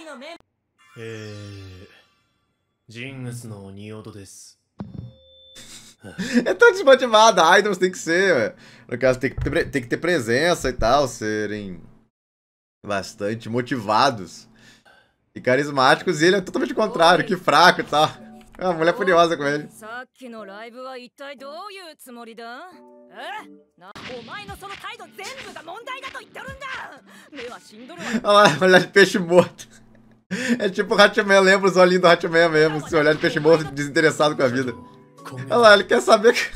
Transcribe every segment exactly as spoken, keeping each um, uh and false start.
É tão desmotivado. Idols tem que ser, ué. No caso, tem que, ter, tem que ter presença e tal, serem bastante motivados e carismáticos. E ele é totalmente o contrário, que fraco e tal. É uma mulher furiosa com ele. Olha lá, olhar de peixe morto. É tipo o Hachiman, lembra os olhinhos do Hachiman mesmo. Se olhar de peixe morto, desinteressado com a vida. Olha lá, ele quer saber que...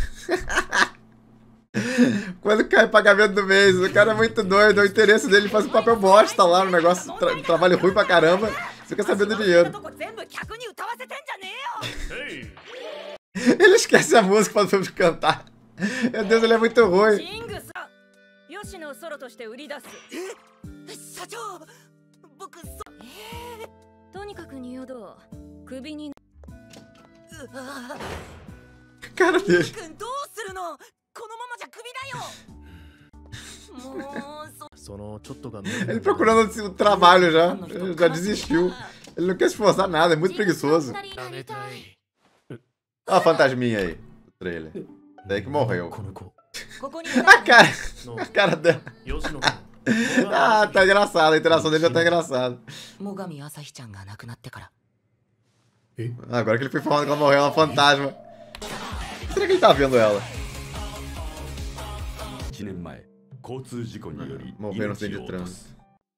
Quando cai pagamento do mês, o cara é muito doido. O interesse dele faz um papel bosta lá no negócio, tra um trabalho ruim pra caramba. Você quer saber do dinheiro. Ele esquece a música para o filme cantar. Meu Deus, ele é muito ruim. Cara dele. Ele procurando o trabalho já. Ele já desistiu. Ele não quer se esforçar nada, é muito preguiçoso. Olha a fantasminha aí, o trailer. Daí que morreu. A cara, a cara dela. Ah, tá engraçado, a interação dele já tá engraçada. Agora que ele foi falando que ela morreu, é uma fantasma. Será que ele tá vendo ela? Morreu no acidente de trânsito.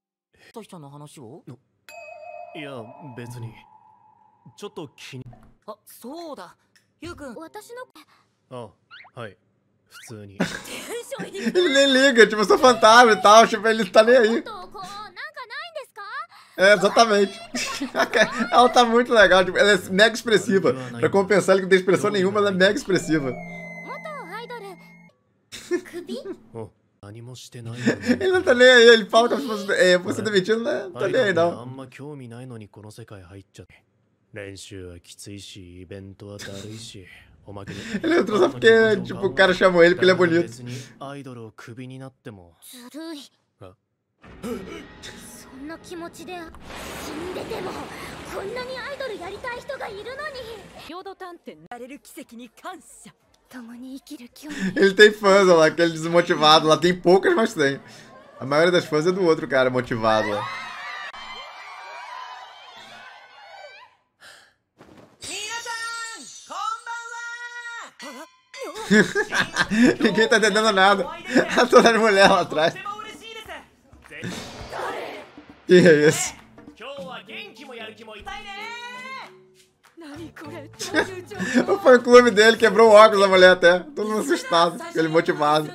Ele nem liga, tipo, eu sou fantasma e tal, tipo, ele tá nem aí. É, exatamente. Ela tá muito legal, tipo, ela é mega expressiva. Pra compensar, ele não tem expressão nenhuma, ela é mega expressiva. Ele não tá nem aí, ele fala como se fosse... É, você demitido, né? Não tá nem aí, não. Ele entrou só porque, tipo, o cara chamou ele porque ele é bonito. Ele tem fãs, olha lá, aquele desmotivado lá. Tem poucas, mas tem. A maioria das fãs é do outro cara motivado lá. Ninguém tá entendendo nada. A toda a mulher lá atrás. Quem é esse? O fã clube dele quebrou o óculos da mulher até. Todo mundo assustado, ele motivado.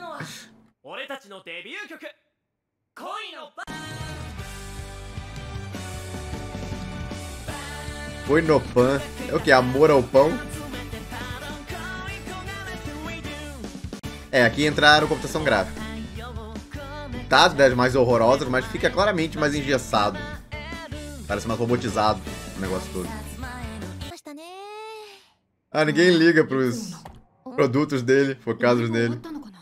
Foi no pan. É o que? Amor ao pão? É, aqui entraram computação gráfica. Tá das mais horrorosas, mas fica claramente mais engessado. Parece mais robotizado o negócio todo. Ah, ninguém liga pros produtos dele, focados nele.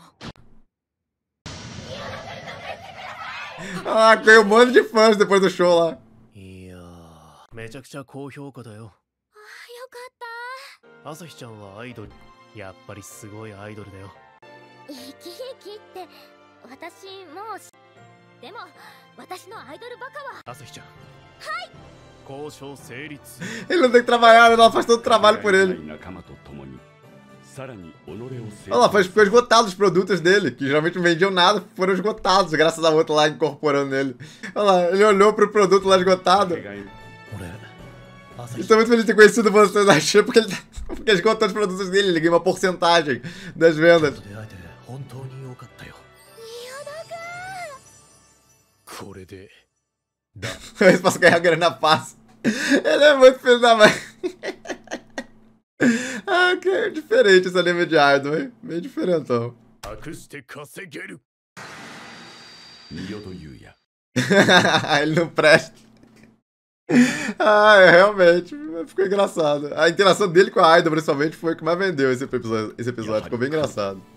Ah, ganhou um monte de fãs depois do show lá. Ele não tem que trabalhar, ela faz todo o trabalho por ele. Olha lá, foi esgotado os produtos dele, que geralmente não vendiam nada, foram esgotados, graças a outra lá incorporando nele. Olha lá, ele olhou pro produto lá esgotado. Ele tá muito feliz de ter conhecido você da Shein, porque ele, tá, porque ele esgotou os produtos dele, ele ganhou uma porcentagem das vendas. Eu posso ganhar grana fácil. Ele é muito filho da mãe. Ah, que diferente esse anime de idol, hein? Bem diferentão. Ele não presta. Ah, é, realmente. Ficou engraçado. A interação dele com a idol, principalmente, foi o que mais vendeu esse episódio. Esse episódio ficou bem engraçado.